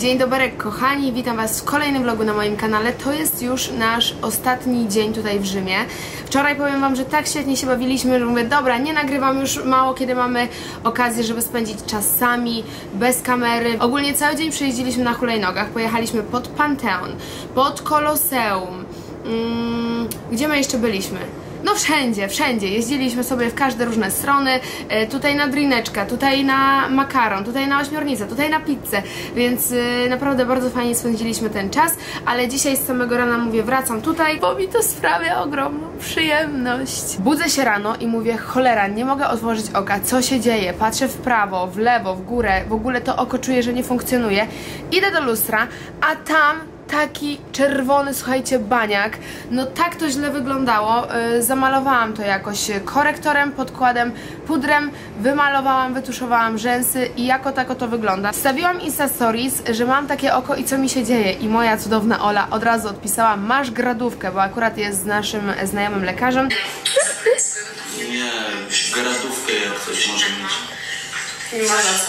Dzień dobry kochani, witam was w kolejnym vlogu na moim kanale. To jest już nasz ostatni dzień tutaj w Rzymie. Wczoraj powiem wam, że tak świetnie się bawiliśmy, że mówię, dobra, nie nagrywam już, mało kiedy mamy okazję, żeby spędzić czas sami, bez kamery. Ogólnie cały dzień przejeździliśmy na hulajnogach, pojechaliśmy pod Panteon, pod Koloseum. Gdzie my jeszcze byliśmy? No wszędzie, jeździliśmy sobie w każde różne strony, tutaj na drineczkę, tutaj na makaron, tutaj na ośmiornicę, tutaj na pizzę, więc naprawdę bardzo fajnie spędziliśmy ten czas, ale dzisiaj z samego rana mówię, wracam tutaj, bo mi to sprawia ogromną przyjemność. Budzę się rano i mówię, cholera, nie mogę otworzyć oka, co się dzieje, patrzę w prawo, w lewo, w górę, w ogóle to oko czuję, że nie funkcjonuje, idę do lustra, a tam taki czerwony, słuchajcie, baniak. No tak to źle wyglądało. Zamalowałam to jakoś korektorem, podkładem, pudrem, wymalowałam, wytuszowałam rzęsy i jako tako to wygląda. Wstawiłam Insta Stories, że mam takie oko i co mi się dzieje. I moja cudowna Ola od razu odpisała, masz gradówkę, bo akurat jest z naszym znajomym lekarzem. Nie, gradówkę jak ktoś może mieć. Nie ma na co.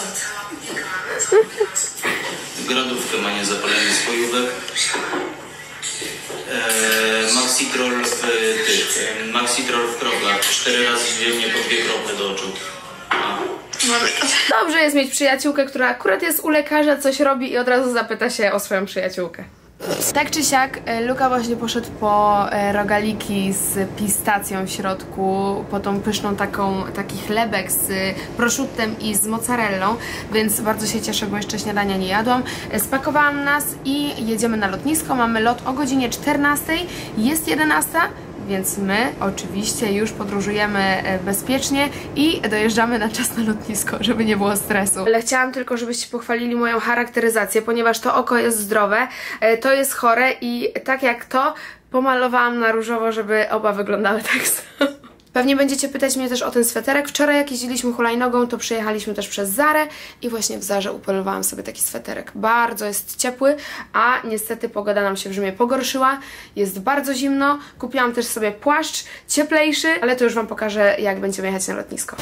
Gradówkę ma niezapalenie spojówek. Maxitrol w kroplach. 4 razy dziennie po 2 krople do oczu. Dobrze jest mieć przyjaciółkę, która akurat jest u lekarza, coś robi i od razu zapyta się o swoją przyjaciółkę. Tak czy siak, Luka właśnie poszedł po rogaliki z pistacją w środku, po tą pyszną taki chlebek z proszuttem i z mozzarellą, więc bardzo się cieszę, bo jeszcze śniadania nie jadłam. Spakowałam nas i jedziemy na lotnisko. Mamy lot o godzinie 14, jest 11, więc my oczywiście już podróżujemy bezpiecznie i dojeżdżamy na czas na lotnisko, żeby nie było stresu. Ale chciałam tylko, żebyście pochwalili moją charakteryzację, ponieważ to oko jest zdrowe, to jest chore i tak jak to pomalowałam na różowo, żeby oba wyglądały tak samo. Pewnie będziecie pytać mnie też o ten sweterek. Wczoraj jak jeździliśmy hulajnogą, to przejechaliśmy też przez Zarę i właśnie w Zarze upolowałam sobie taki sweterek. Bardzo jest ciepły, a niestety pogoda nam się w Rzymie pogorszyła. Jest bardzo zimno. Kupiłam też sobie płaszcz cieplejszy, ale to już wam pokażę, jak będziemy jechać na lotnisko.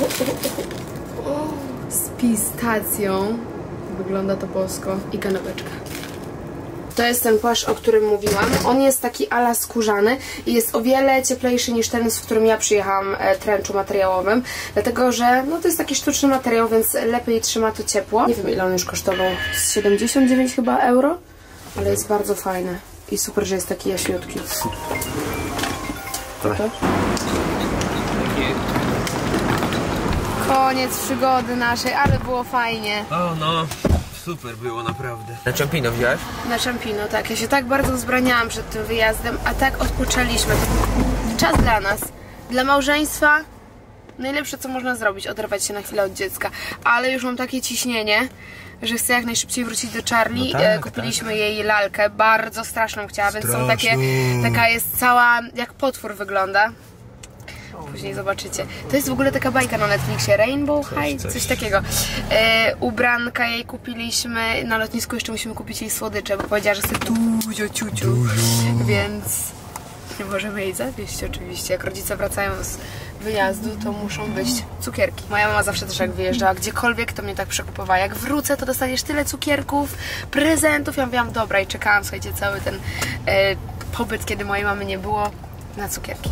Z pistacją. Wygląda to bosko. I kanapeczka. To jest ten płaszcz, o którym mówiłam. On jest taki ala skórzany i jest o wiele cieplejszy niż ten, z którym ja przyjechałam trenczu materiałowym. Dlatego, że no to jest taki sztuczny materiał, więc lepiej trzyma to ciepło. Nie wiem, ile on już kosztował. 79 chyba euro, ale jest bardzo fajny. I super, że jest taki jaśniutki. Co to? Koniec przygody naszej, ale było fajnie. O no. Super było naprawdę. Na Ciampino wziąłeś? Na Ciampino, tak. Ja się tak bardzo wzbraniałam przed tym wyjazdem, a tak odpoczęliśmy. Czas dla nas, dla małżeństwa. Najlepsze, co można zrobić, oderwać się na chwilę od dziecka. Ale już mam takie ciśnienie, że chcę jak najszybciej wrócić do Charlie. No tak, kupiliśmy jej lalkę, bardzo straszną chciała, więc są takie, taka jest cała, jak potwór wygląda. Później zobaczycie. To jest w ogóle taka bajka na Netflixie, Rainbow High, coś takiego. Ubranka jej kupiliśmy, na lotnisku jeszcze musimy kupić jej słodycze, bo powiedziała, że chce dużo ciuciu, więc nie możemy jej zawieźć oczywiście. Jak rodzice wracają z wyjazdu, to muszą być cukierki. Moja mama zawsze też jak wyjeżdżała gdziekolwiek, to mnie tak przekupowała. Jak wrócę, to dostaniesz tyle cukierków, prezentów. Ja mówiłam, dobra, i czekałam, słuchajcie, cały ten pobyt, kiedy mojej mamy nie było, na cukierki.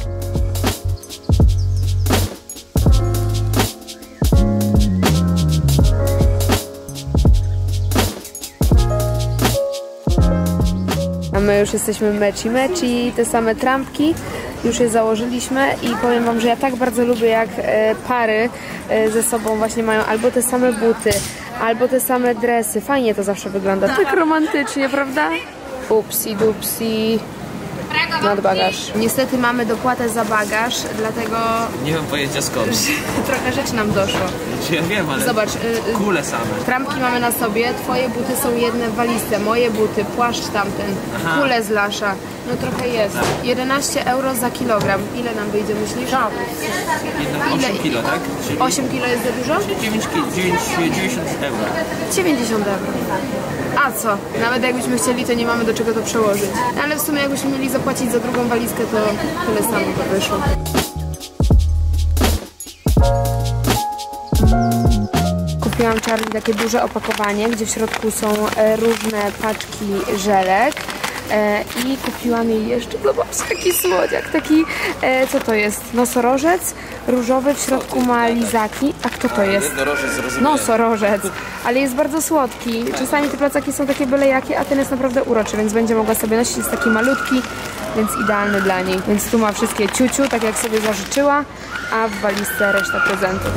A my już jesteśmy meci, te same trampki, już je założyliśmy i powiem wam, że ja tak bardzo lubię, jak pary ze sobą właśnie mają albo te same buty, albo te same dresy. Fajnie to zawsze wygląda, tak romantycznie, prawda? Upsi dupsi. Nadbagaż. Niestety mamy dopłatę za bagaż, dlatego... Nie mam pojęcia skąd. Trochę rzeczy nam doszło. Ja wiem, ale zobacz, kule same. Trampki mamy na sobie, twoje buty są jedne w walizce, moje buty, płaszcz tamten, kule z Lasza. No trochę jest. 11 euro za kilogram. Ile nam wyjdzie, myślisz? 8 kilo, tak? 8 kilo jest za dużo? 90 euro. 90 euro. A co? Nawet jakbyśmy chcieli, to nie mamy do czego to przełożyć. Ale w sumie jakbyśmy mieli zapłacić za drugą walizkę, to tyle samo by wyszło. Kupiłam kupiłam Charlie takie duże opakowanie, gdzie w środku są różne paczki żelek. I kupiłam jej jeszcze, zobaczcie, taki słodziak, taki, co to jest? Nosorożec różowy, w środku ma lizaki. A kto to jest? Nosorożec, ale jest bardzo słodki. Czasami te placaki są takie byle jakie, a ten jest naprawdę uroczy, więc będzie mogła sobie nosić. Jest taki malutki, więc idealny dla niej. Więc tu ma wszystkie ciuciu, tak jak sobie zażyczyła, a w walizce reszta prezentów.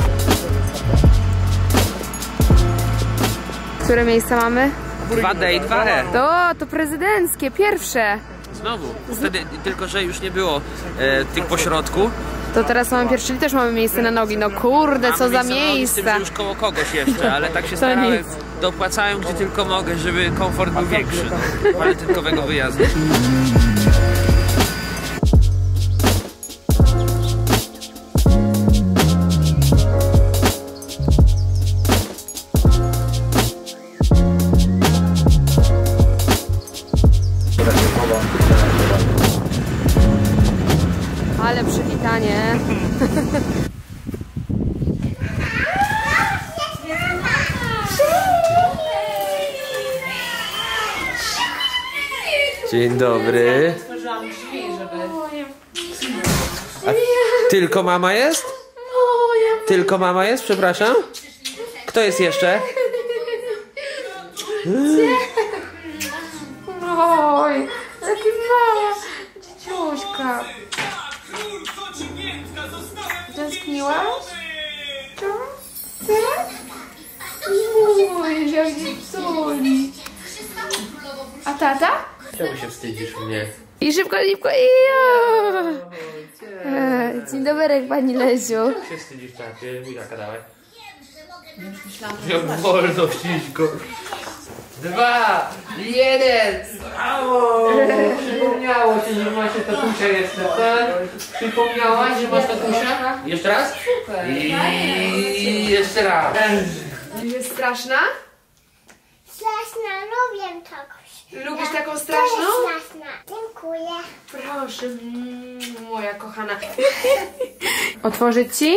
Które miejsca mamy? 2D i 2E. To prezydenckie, pierwsze. Znowu. Wtedy tylko, że już nie było tych pośrodku. To teraz mamy pierwszy, też mamy miejsce na nogi. No kurde, co za miejsca. Z tym, że już koło kogoś jeszcze, ale tak się starałem. Dopłacają gdzie tylko mogę, żeby komfort był większy. Walentynkowego wyjazdu. Ale przywitanie. Dzień dobry. A tylko mama jest? Tylko mama jest? Przepraszam. Kto jest jeszcze? Oj, jaki mała dzieciuśka. Tęskniłaś? Tak? Oj, jak dzieculi. A tata? Czemu się wstydzisz mnie? I szybko, szybko, dzień dobry, pani Lesiu. Jak się wstydzisz, tacie? Bujaka dawaj. Jak wolno, wściśko. 2, 1. Brawo! Przypomniało ci, że masz tatusia jeszcze, tak? Przypomniałaś, że masz tatusia? Jeszcze raz? I jeszcze raz. Jest straszna? Straszna, lubię taką. Lubisz taką straszną? Straszna. Dziękuję. Proszę, moja kochana. Otworzyć ci?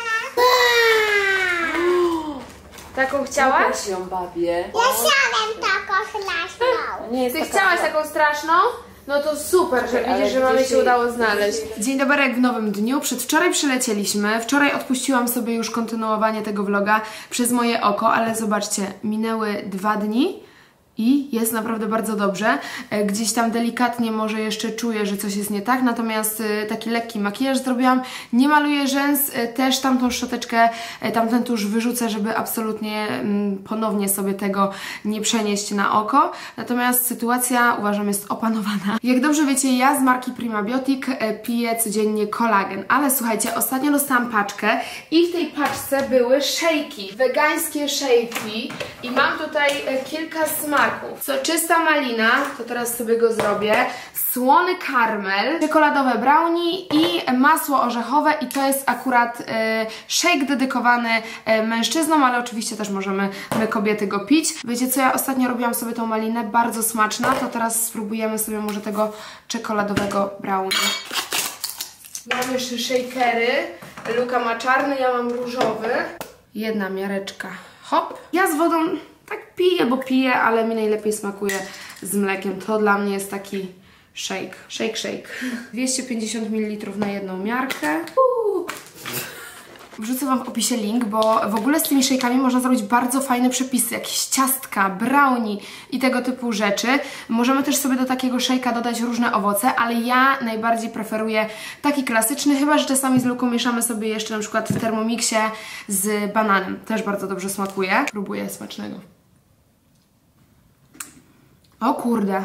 Taką chciałaś? ją bawię. Ja chciałem taką straszną. Ty chciałaś taką straszną? No to super, że widzisz, że mamie się udało znaleźć. Dzień dobry w nowym dniu. Przedwczoraj przylecieliśmy. Wczoraj odpuściłam sobie już kontynuowanie tego vloga przez moje oko, ale zobaczcie, minęły 2 dni. I jest naprawdę bardzo dobrze. Gdzieś tam delikatnie może jeszcze czuję, że coś jest nie tak, natomiast taki lekki makijaż zrobiłam. Nie maluję rzęs, też tamtą szczoteczkę, tamten tusz wyrzucę, żeby absolutnie ponownie sobie tego nie przenieść na oko. Natomiast sytuacja, uważam, jest opanowana. Jak dobrze wiecie, ja z marki Primabiotic piję codziennie kolagen, ale słuchajcie, ostatnio dostałam paczkę i w tej paczce były szejki, wegańskie szejki i mam tutaj kilka smaków. Soczysta malina, to teraz sobie go zrobię, słony karmel, czekoladowe brownie i masło orzechowe i to jest akurat shake dedykowany mężczyznom, ale oczywiście też możemy my kobiety go pić. Wiecie co, ja ostatnio robiłam sobie tą malinę, bardzo smaczna, to teraz spróbujemy sobie może tego czekoladowego brownie. Mam jeszcze shakery, Luka ma czarny, ja mam różowy. Jedna miareczka, hop. Ja z wodą tak piję, bo piję, ale mi najlepiej smakuje z mlekiem. To dla mnie jest taki shake. Shake. 250 ml na jedną miarkę. Wrzucę Wam w opisie link, bo w ogóle z tymi shake'ami można zrobić bardzo fajne przepisy. Jakieś ciastka, brownie i tego typu rzeczy. Możemy też sobie do takiego shake'a dodać różne owoce, ale ja najbardziej preferuję taki klasyczny, chyba że czasami z Luką mieszamy sobie jeszcze na przykład w Thermomixie z bananem. Też bardzo dobrze smakuje. Próbuję smacznego. O kurde.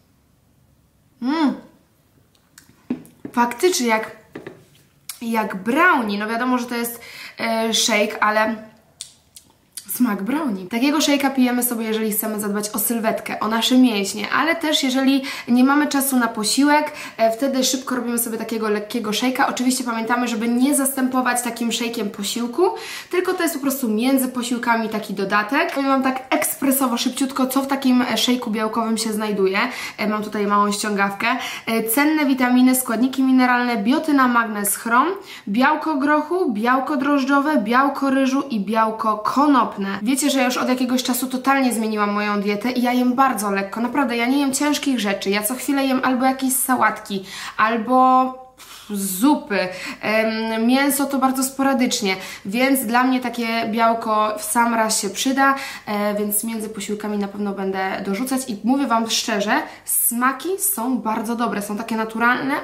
Faktycznie jak brownie. No wiadomo, że to jest shake, ale smak brownie. Takiego shake'a pijemy sobie, jeżeli chcemy zadbać o sylwetkę, o nasze mięśnie, ale też jeżeli nie mamy czasu na posiłek, wtedy szybko robimy sobie takiego lekkiego shake'a. Oczywiście pamiętamy, żeby nie zastępować takim shake'iem posiłku, tylko to jest po prostu między posiłkami taki dodatek. Powiem Wam tak ekspresowo, szybciutko, co w takim shake'u białkowym się znajduje. Mam tutaj małą ściągawkę. Cenne witaminy, składniki mineralne, biotyna, magnez, chrom, białko grochu, białko drożdżowe, białko ryżu i białko konopne. Wiecie, że już od jakiegoś czasu totalnie zmieniłam moją dietę i ja jem bardzo lekko, naprawdę, ja nie jem ciężkich rzeczy, ja co chwilę jem albo jakieś sałatki, albo zupy, mięso to bardzo sporadycznie, więc dla mnie takie białko w sam raz się przyda, więc między posiłkami na pewno będę dorzucać i mówię Wam szczerze, smaki są bardzo dobre, są takie naturalne,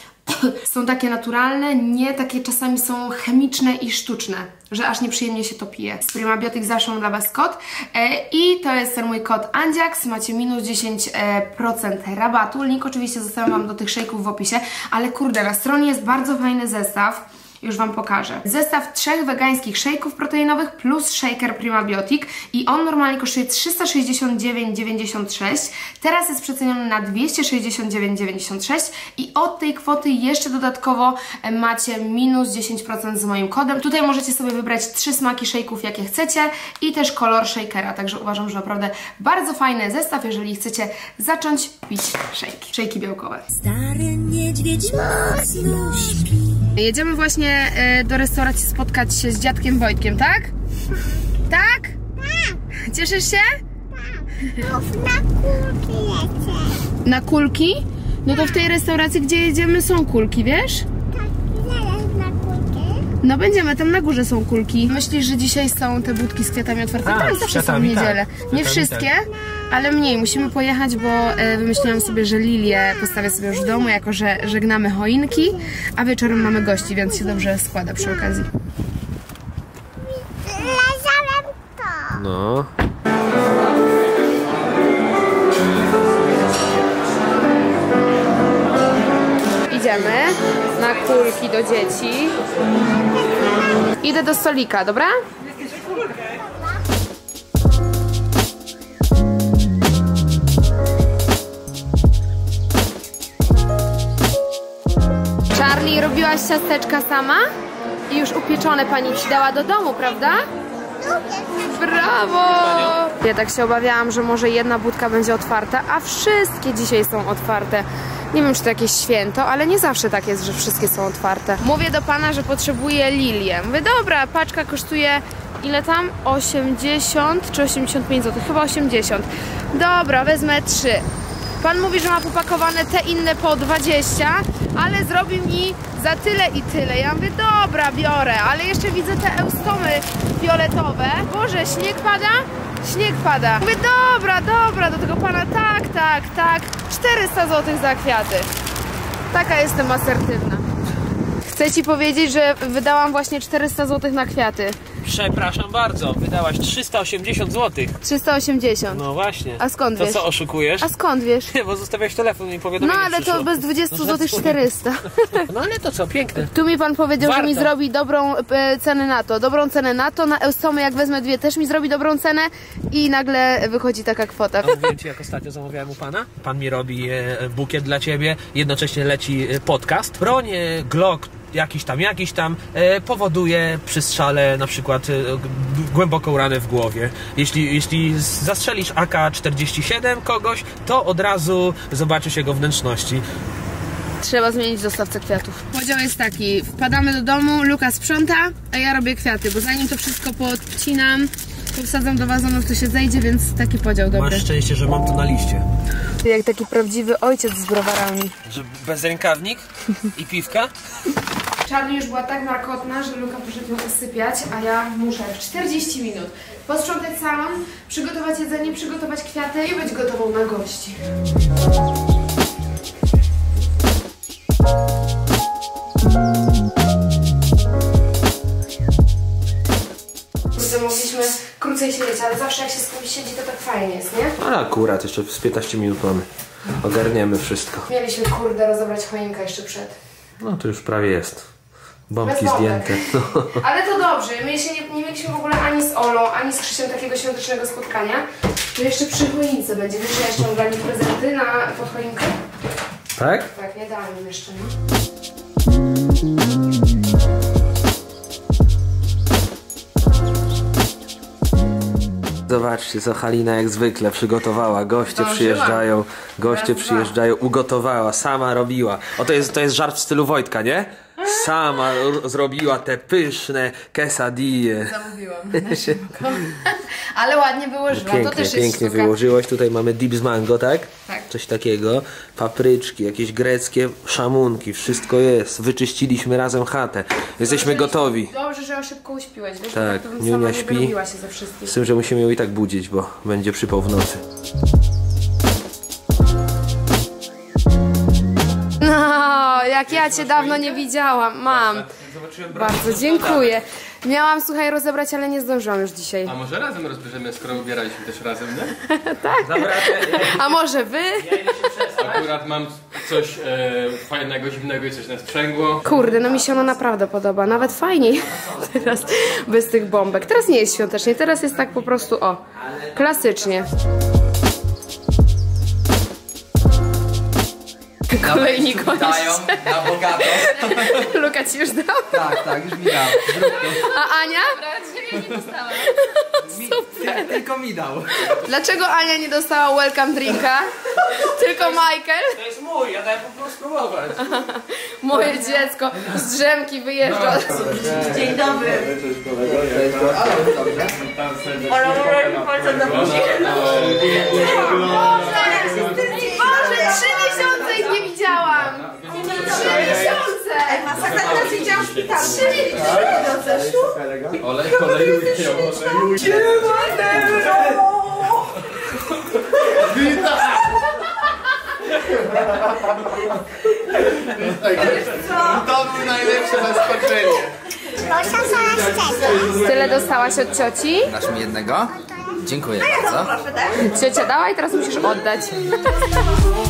nie takie czasami są chemiczne i sztuczne, że aż nieprzyjemnie się to pije. Z Primabiotic zawsze mam dla Was kod i to jest ten mój kod Andziaks, macie minus 10% rabatu, link oczywiście zostawiam Wam do tych shake'ów w opisie, ale kurde, na stronie jest bardzo fajny zestaw. Już Wam pokażę. Zestaw 3 wegańskich shake'ów proteinowych plus shaker Primabiotic i on normalnie kosztuje 369,96. Teraz jest przeceniony na 269,96 i od tej kwoty jeszcze dodatkowo macie minus 10% z moim kodem. Tutaj możecie sobie wybrać 3 smaki shake'ów jakie chcecie i też kolor shakera, także uważam, że naprawdę bardzo fajny zestaw, jeżeli chcecie zacząć pić shake'i białkowe. Stary niedźwiedź mocno śpi. Jedziemy właśnie do restauracji spotkać się z dziadkiem Wojtkiem, tak? Tak? Tak! Cieszysz się? Tak. Na kulki lecę. Na kulki? No to w tej restauracji, gdzie jedziemy, są kulki, wiesz? Tak, zaraz na kulki. No będziemy, tam na górze są kulki. Myślisz, że dzisiaj są te budki z kwiatami otwarte? Tak, zawsze są w niedzielę. Tak. Nie wszystkie, ale mniej. Musimy pojechać, bo wymyśliłam sobie, że lilię postawię sobie już w domu, jako że żegnamy choinki, a wieczorem mamy gości, więc się dobrze składa przy okazji. Leżałem to. No. Idziemy na kulki do dzieci. Idę do stolika, dobra? Charlie, robiłaś ciasteczka sama? I już upieczone pani ci dała do domu, prawda? Brawo! Ja tak się obawiałam, że może jedna budka będzie otwarta, a wszystkie dzisiaj są otwarte. Nie wiem, czy to jakieś święto, ale nie zawsze tak jest, że wszystkie są otwarte. Mówię do pana, że potrzebuję lilię. Mówię, dobra, paczka kosztuje ile tam? 80 czy 85 zł? Chyba 80. Dobra, wezmę 3. Pan mówi, że ma popakowane te inne po 20, ale zrobi mi za tyle i tyle. Ja mówię, dobra, biorę, ale jeszcze widzę te eustomy fioletowe. Boże, śnieg pada? Śnieg pada. Mówię, dobra, dobra, do tego pana, tak, 400 zł za kwiaty. Taka jestem asertywna. Chcę ci powiedzieć, że wydałam właśnie 400 zł na kwiaty. Przepraszam bardzo, wydałaś 380 zł. 380. No właśnie. A skąd wiesz? To co, oszukujesz? A skąd wiesz? Nie, bo zostawiasz telefon i powiadomienie No ale przyszło. to bez 20 zł 400. No ale to co, piękne. Tu mi pan powiedział, Warto. że mi zrobi dobrą cenę na to. Dobrą cenę na to, na eustomy jak wezmę 2 też mi zrobi dobrą cenę i nagle wychodzi taka kwota. A mówiłem ci, jak ostatnio zamawiałem u pana? Pan mi robi bukiet dla ciebie, jednocześnie leci podcast. Broń Glock jakiś tam powoduje przy strzale na przykład głęboką ranę w głowie. Jeśli zastrzelisz AK-47 kogoś, to od razu zobaczysz jego wnętrzności. Trzeba zmienić dostawcę kwiatów. Podział jest taki, wpadamy do domu, Luka sprząta, a ja robię kwiaty, bo zanim to wszystko podcinam, to wsadzam do wazonów, to się zejdzie, więc taki podział dobry. Masz szczęście, że mam to na liście. Jak taki prawdziwy ojciec z browarami. Że bez rękawnik i piwka? Charlie już była tak markotna, że Luka poszedł ją usypiać, a ja muszę w 40 minut posprzątać salon, przygotować jedzenie, przygotować kwiaty i być gotową na gości. Mogliśmy krócej siedzieć, ale zawsze jak się z kimś siedzi, to tak fajnie jest, nie? Ale akurat jeszcze z 15 minut mamy. Ogarniemy wszystko. Mieliśmy, kurde, rozebrać choinkę jeszcze przed. No to już prawie jest. Bombki Bez zdjęte. No. Ale to dobrze, my się nie mieliśmy w ogóle ani z Olą, ani z Krzysiem takiego świątecznego spotkania. To jeszcze przy choince będzie. Wiesz, że ja ściągam dla nich prezenty pod choinkę? Tak? Tak, nie dałam im jeszcze, nie? Zobaczcie, co Halina jak zwykle przygotowała. Goście przyjeżdżają, ugotowała, sama robiła. O, to jest żart w stylu Wojtka, nie? sama zrobiła te pyszne quesadille. Zamówiłam na szybko. Ale ładnie wyłożyłam, to też jest Pięknie sztuka. wyłożyłaś. Tutaj mamy dip z mango, tak? Tak. Coś takiego. Papryczki, jakieś greckie szamunki. Wszystko jest. Wyczyściliśmy razem chatę. Jesteśmy gotowi. Dobrze, że ją szybko uśpiłeś, wiesz? Tak, to bym Niunia sama nie śpi. wyrobiła się ze wszystkich. Z tym, że musimy ją i tak budzić, bo będzie przypał w nocy. No, jak ja cię dawno nie widziałam. Mam. Bardzo dziękuję. Miałam, słuchaj, rozebrać, ale nie zdążyłam już dzisiaj. A może razem rozbierzemy, skoro ubieraliśmy też razem, nie? A może wy? Akurat mam coś fajnego, zimnego i coś nas sprzęgło. Kurde, no mi się ono naprawdę podoba. Nawet fajniej teraz bez tych bombek. Teraz nie jest świątecznie, teraz jest tak po prostu, o, klasycznie. Kolejni koniecznie. Na bogato. Luka ci już dał? Tak, już mi dał. A Ania? Tylko mi dał. Dlaczego Ania nie dostała welcome drinka? Tylko Michael? To jest mój, ja dałem po prostu spróbować. Moje dziecko z drzemki wyjeżdża. Dzień dobry. Boże, 3 miesiące ich nie widziałam! 3 miesiące! Masakra, teraz widziałam w szpitalu. 3 miesiące! Olejuje ją. To był najlepsze zaskoczenie. Proszę sobie Tyle dostałaś od cioci? Dasz mi jednego? Dziękuję bardzo. Ciocia dała i teraz musisz oddać.